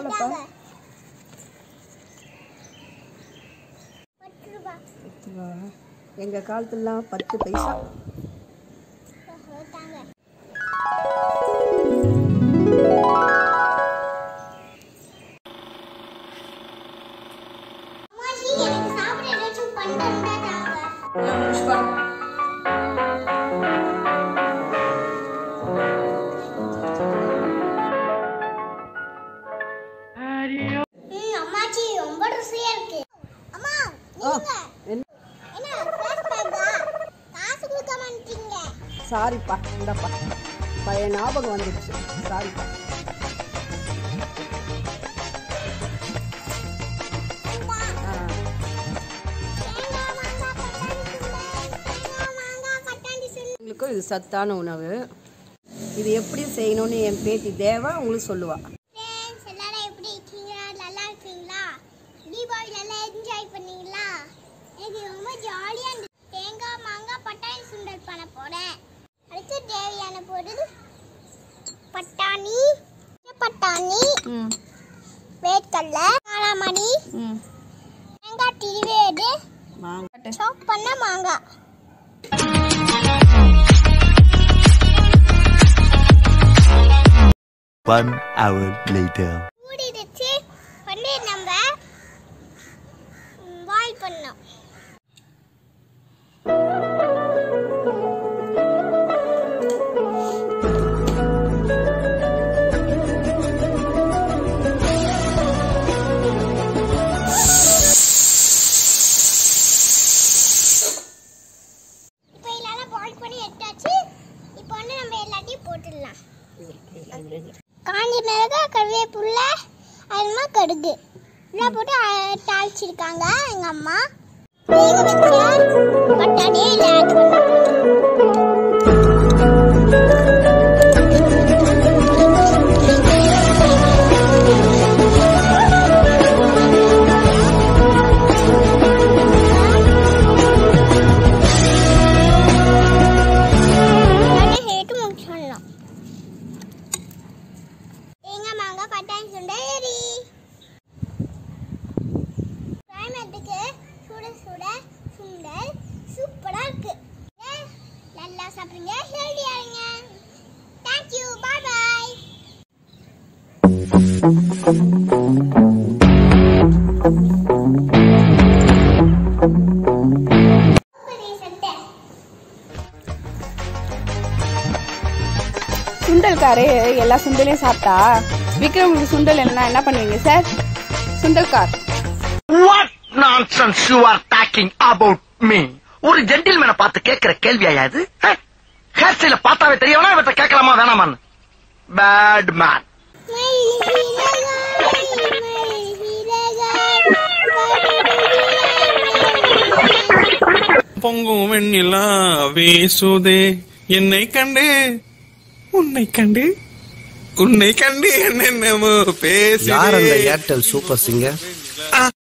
எவ்வளோப்பா? 10 ரூபாய். எங்கள் காலத்துலலாம் 10 பைசா. சாரிப்பா, இந்தப்பா பழைய ஞாபகம் வந்துடுச்சு. சாரிப்பா. உங்களுக்கும் இது சத்தான உணவு. இது எப்படி செய்யணும்னு என் பேத்தி தேவா உங்களுக்கு சொல்லுவா. எல்லாரும் எப்படி இருக்கீங்க? நல்லா இருக்கீங்களா? தீபாவளி நல்லா என்ஜாய் பண்ணீங்களா? இது ரொம்ப ஜாலியா இருந்துச்சு. தேங்காய் மாங்காய் பட்டாணி சுண்டல் பண்ண போறேன். அடுத்து தேவையான பொருள் பட்டாணி, வேர்க்கடலை, காராமணி, தேங்காய் திருவேடு, சாப் பண்ண மாங்காய். One hour later. ஊடிடுச்சு. வந்து நம்ம பாயில் பண்ணோம். இப்போ இதெல்லாம் பாயில் பண்ணி எடுத்தாச்சு. இப்போ வந்து நம்ம எல்லாத்தையும் போட்டுடலாம். காஞ்ச மிளகாய், கருவேப்பிலை, அதுமா கடுகு எல்லாம் போட்டு தாளிச்சிருக்காங்க எங்கள் அம்மா. வேக வச்ச பட்டாணியை இதில் ஆட் பண்ணோம். சுண்டல்காரு எல்லா சுண்டலையும் சாப்பிட்டா விக்ரமுக்கு சுண்டல் என்ன பண்ணுவீங்க சார்? சுண்டல்கார். What nonsense you are talking about me? ஒரு ஜென்டில்மேனை பார்த்து கேட்கிற கேள்வியா இது? ஹேர் ஸ்டைல பார்த்தாவே தெரியவனா இவற்றை கேட்கலாமா வேணாமான்னு? Bad man. பொங்கும் வெண்ணிலா வீசுதே என்னை கண்டு உன்னை கண்டு உன்னை கண்டு என்னென்னமோ பேசி. யார் அந்த ஏர்டெல் சூப்பர் சிங்கர்?